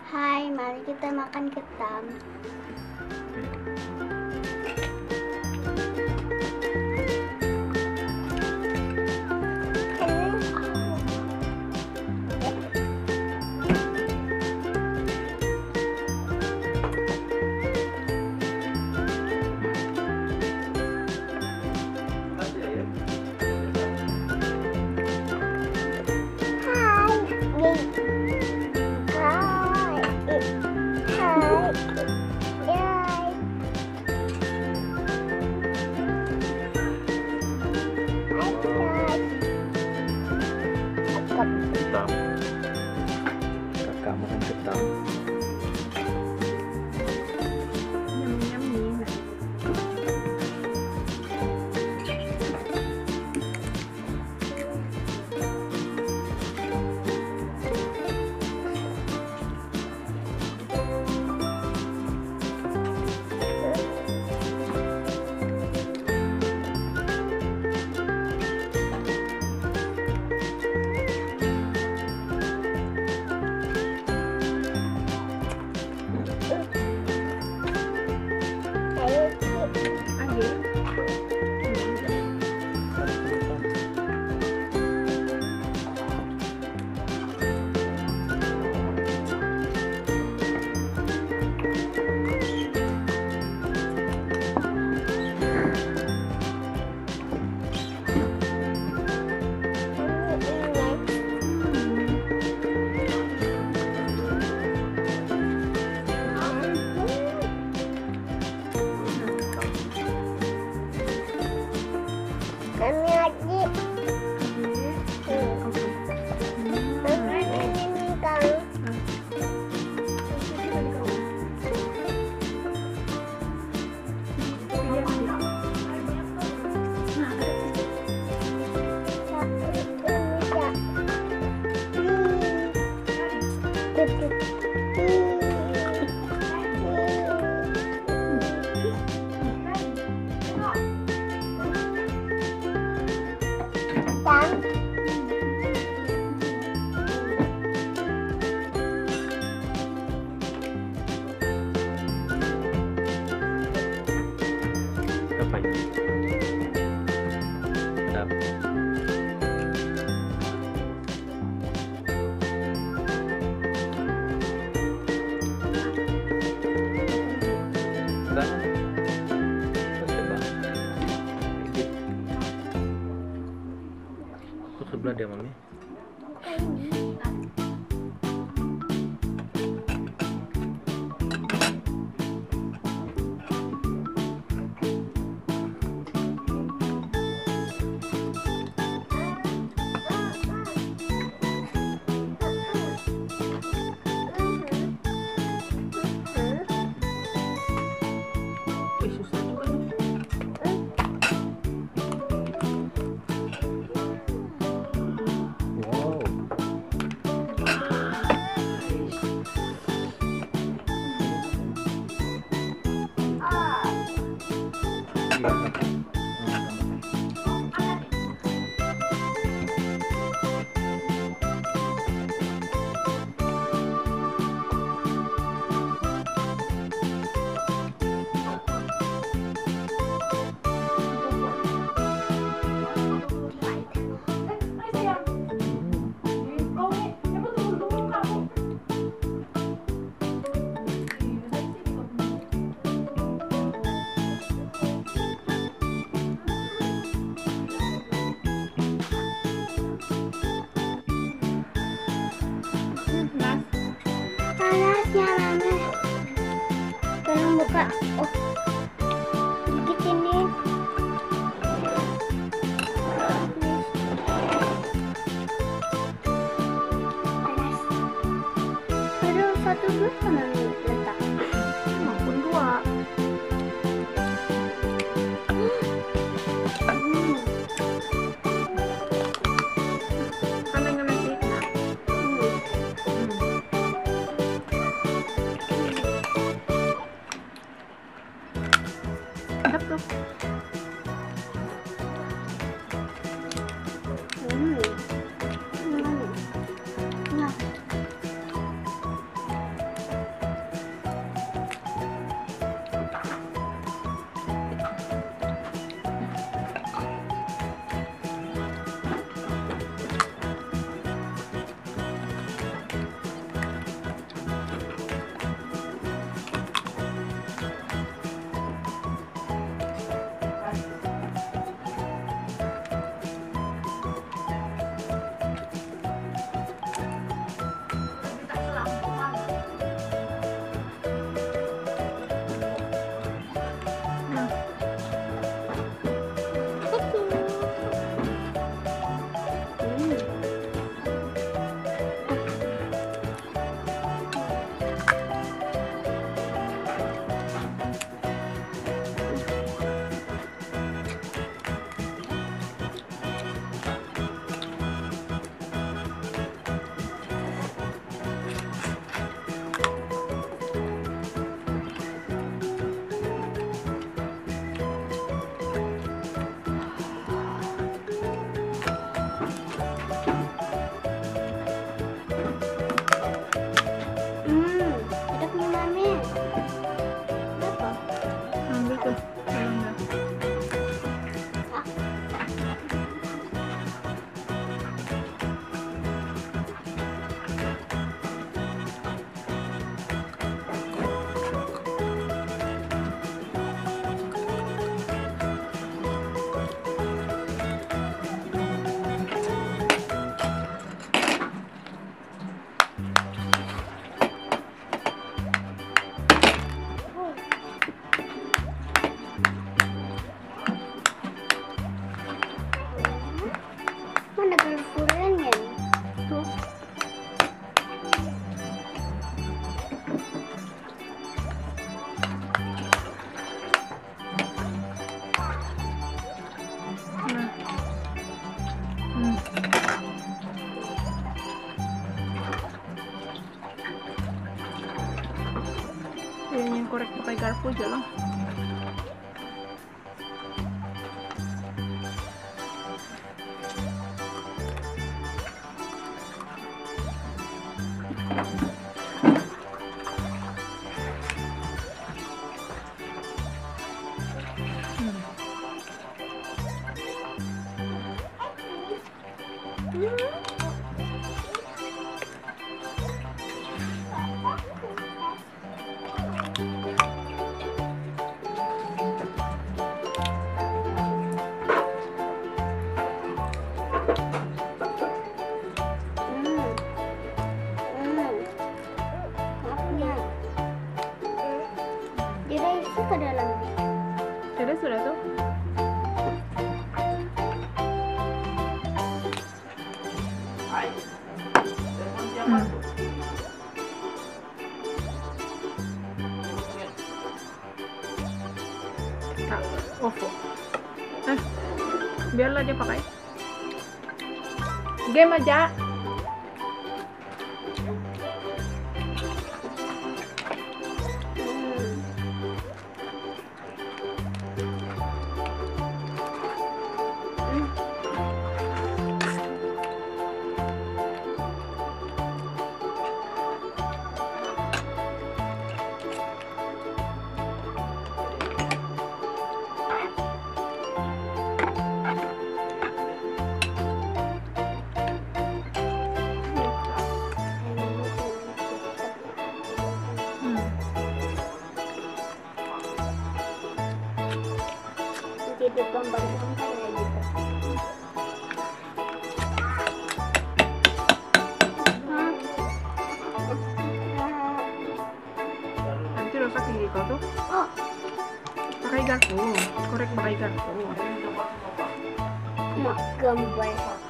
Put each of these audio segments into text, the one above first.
Hai, mari kita makan ketam. Ketam. Kakak makan ketam. Apa ini? Sedap. Sedap. Coba. Kok sebelah dia mami? Tolong buka. Oh, gigit ini. Panas. Aduh, satu dulu sana letak. Maupun dua. YenYen korek pakai garpu aja lah. Jadi isi ke dalam. Sudah tuh. OVO. Biarlah dia pakai. Game aja. Jadi gambar-gambar ya gitu. Nanti rusak gigi kau tuh. Oh, Pakai garpu, korek pakai garpu. mak gambar.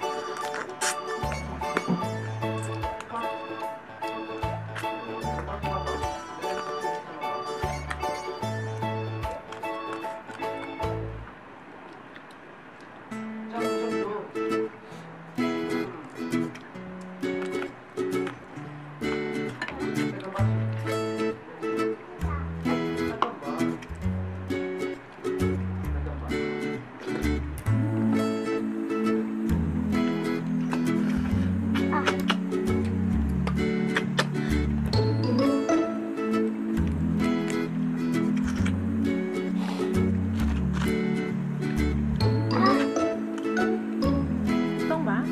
Tong ba?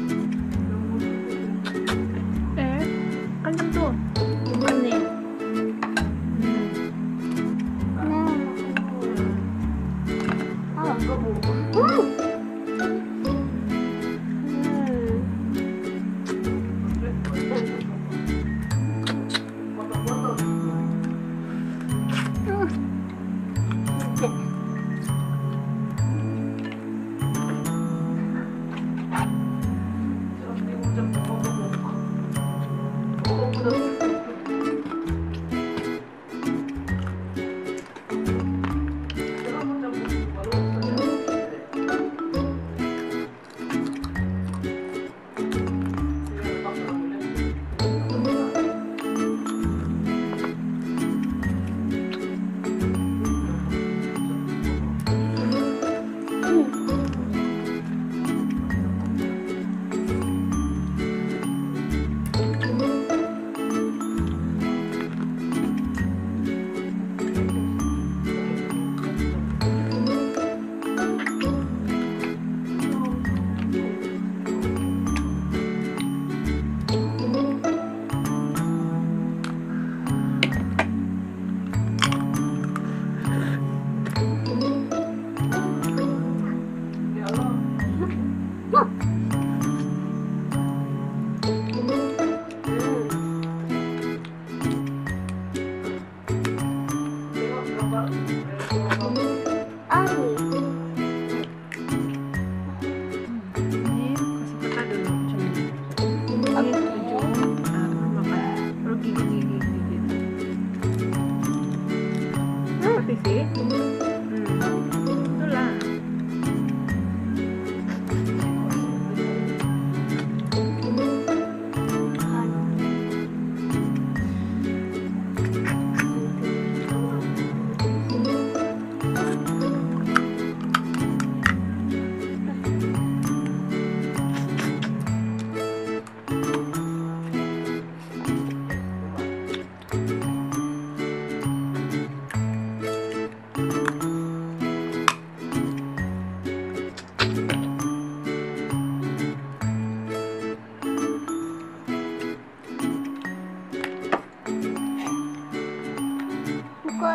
Kenceng tuh. Bukan nih.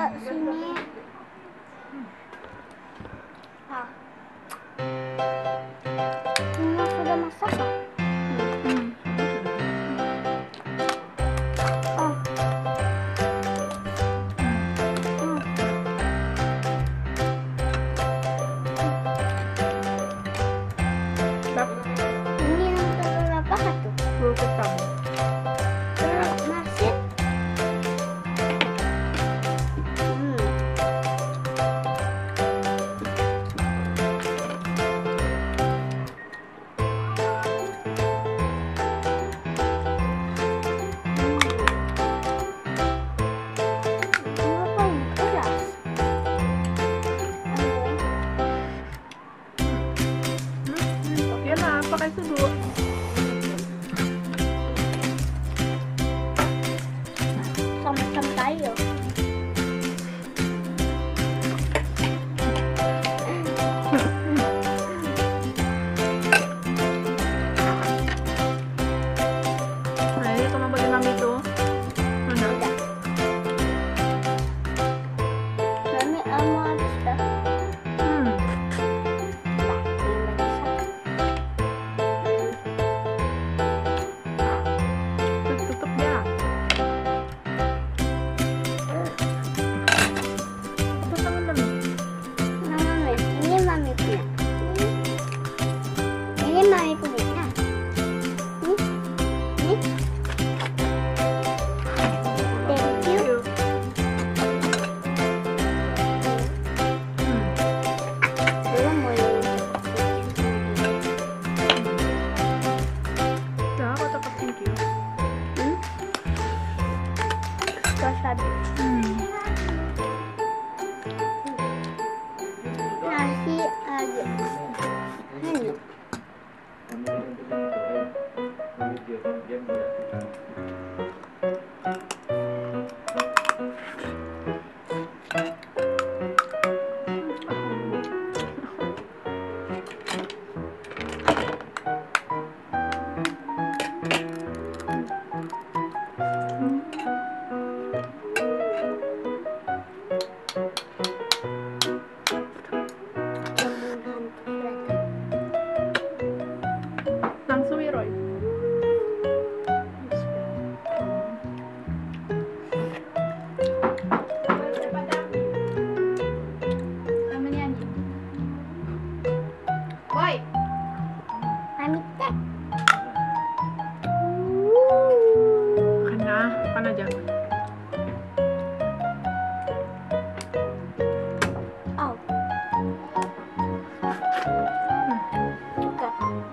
sini. Ah. Ini sudah masak kah? Oh. Ini yang telur apa tuh? Telur ketam. Telur marsin. Oke lah, pakai sudut. Sama-sama tayo. Nah, ini sama bagi mami tuh. Mana? Udah. Mami mau habis dah. Tutup ya. Tutup tangan mami. Nah, Mami, ini Mami punya. Ini Mami punya. Nah. Ini. Thank you. Belum mau Udah, aku tetap thank you. wasabi. Nasi aja. Ini. Langsung ya, Roy. Boy, Pamit deh. Makan aja. Oh. Suka.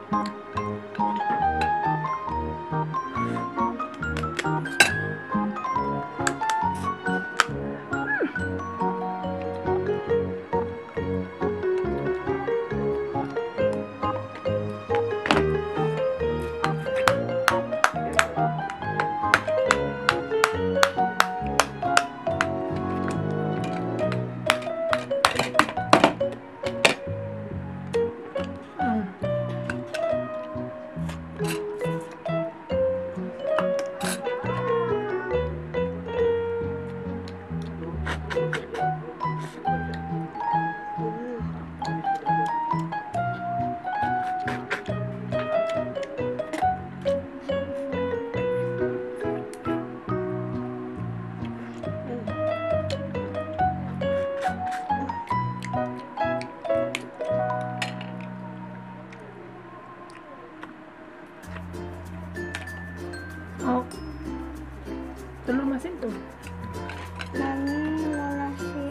Oh, telur masin tuh. Mami mau nasi.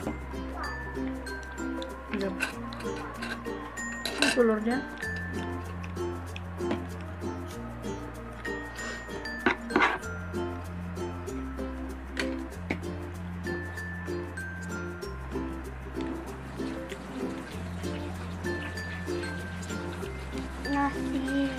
Iya. Ini telurnya. Nasi.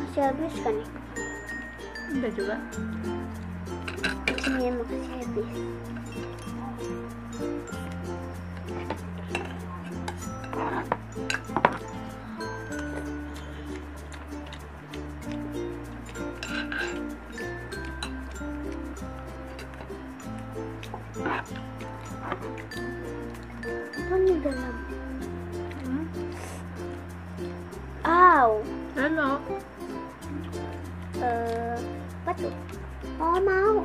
masih habis kan nih? Udah juga. Ini masih habis. Apa nih dalam? Aw. Ano? Apa tuh? Oh, mau.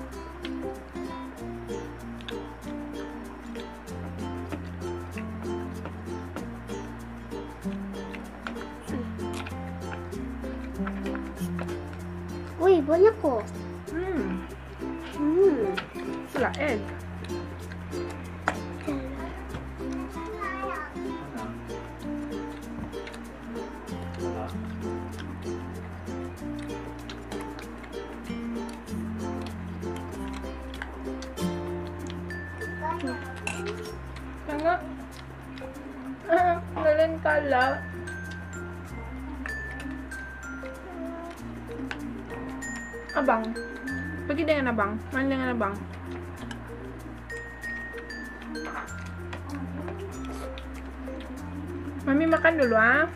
Wih, banyak kok. Sila egg. Tengok. Lain kala. Abang. Pergi dengan abang. Main dengan abang. Mami makan dulu ah.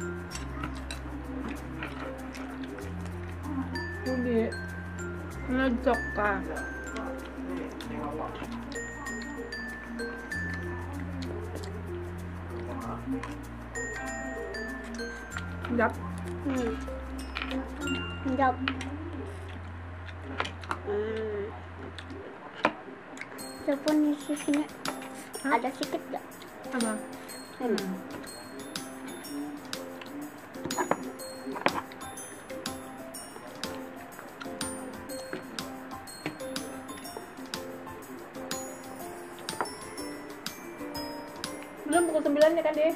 Udah. Ngejok kah? Sedap. Sedap. Telepon di sini ada sedikit gak? Apa? Belum pukul 9 ya kan deh?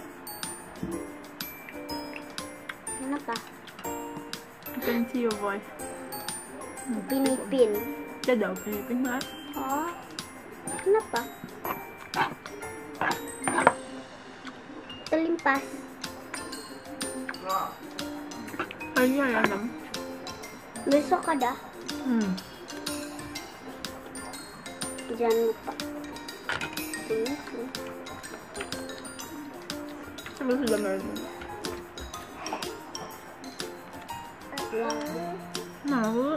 Kenapa? Pensi yo boy. Pinipin. Dia daw Pilipin ba? Oh, kenapa? Terlimpas. Ayun yan alam. Besok ada. Jangan lupa. Ini. Ano sudah meron? Mau.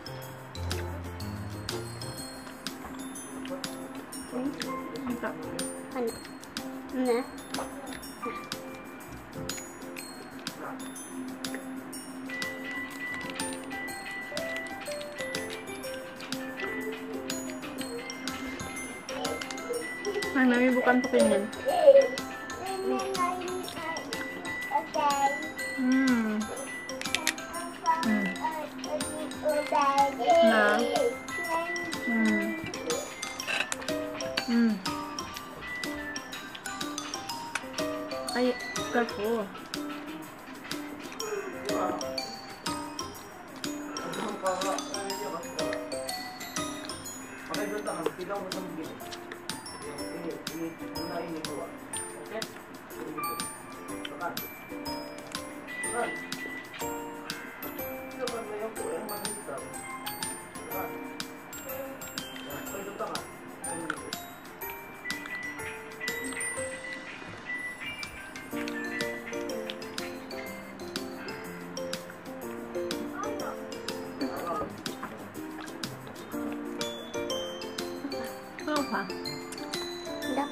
Mantap. Nah. Ay, mami bukan pakinggan. Nah. Ay, careful. Apa? Sedap.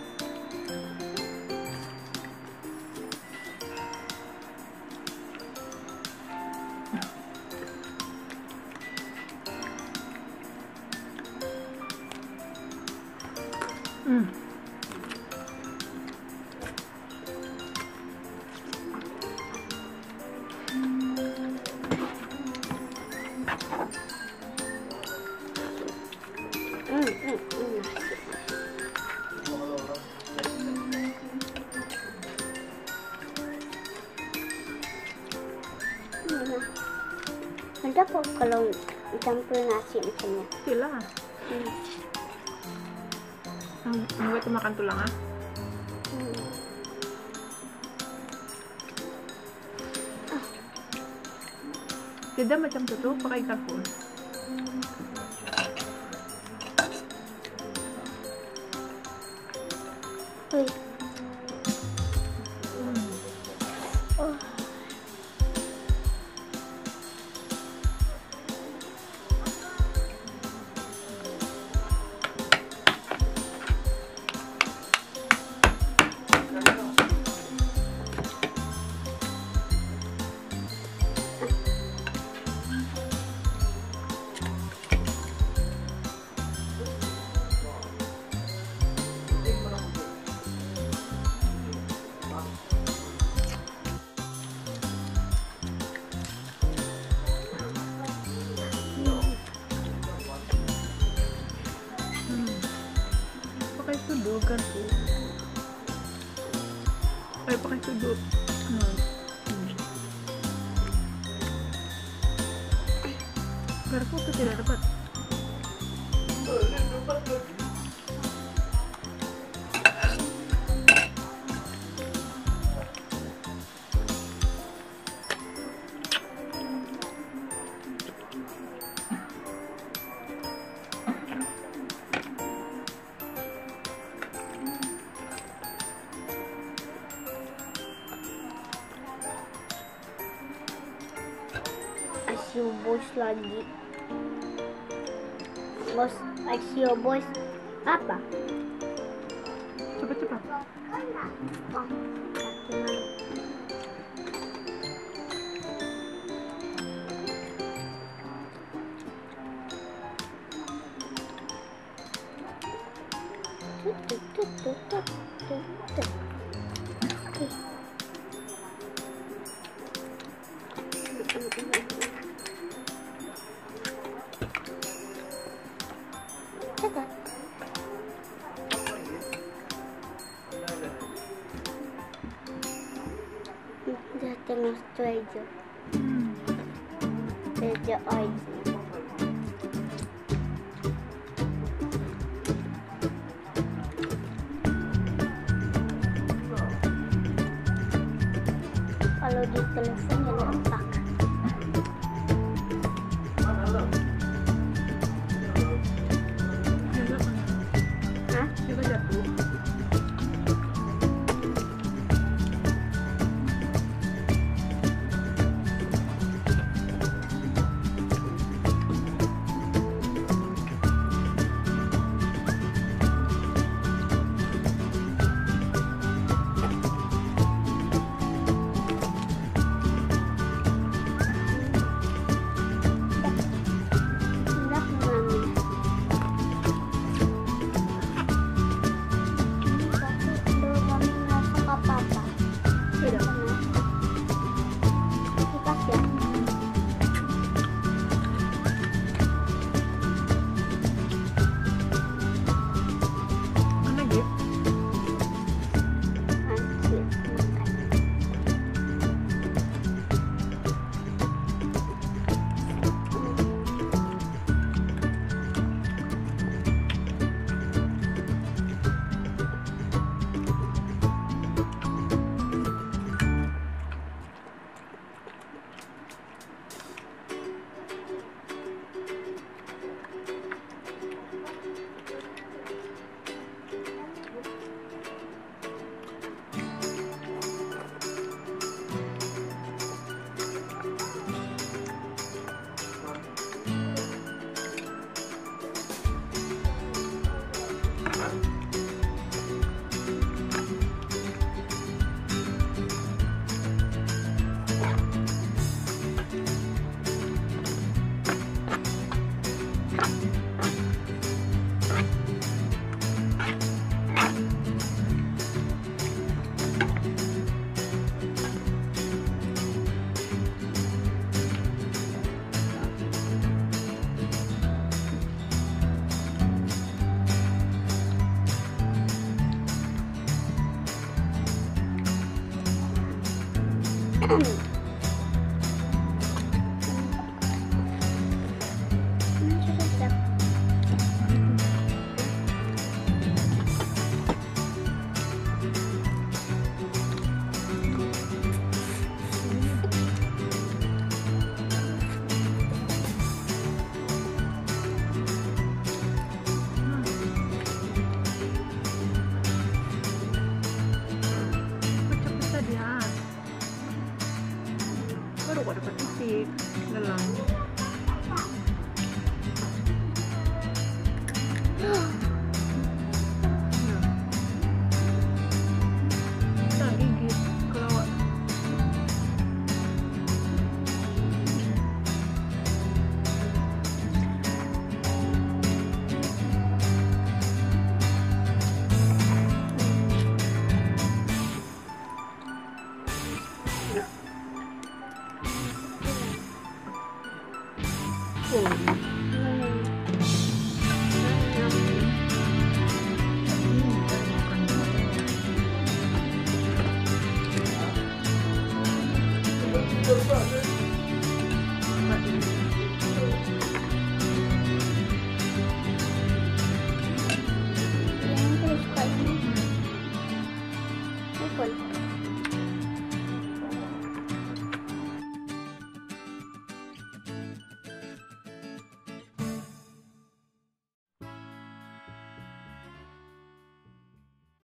Sedap kok kalau campur nasi macamnya. Sila. Ang ito makan tulang ah. Kita macam tu pakai ikan full. Wih. Oh. Pakai tuduk kan tuh. Pakai tuduk. Garpu tuh tidak dapat. Asio bos lagi. Bos, asio bos. Apa? Cepat-cepat. Oh, udah tengah itu aja. Aja aja. Kalau di telepon ya nampak. Hah? Juga jatuh. Sedap mami. Belum mami masak apa-apa. Tidak. Kipas ya. Mana gitu? Nanti makan. Sedap. Yang aku suka ini. Apple.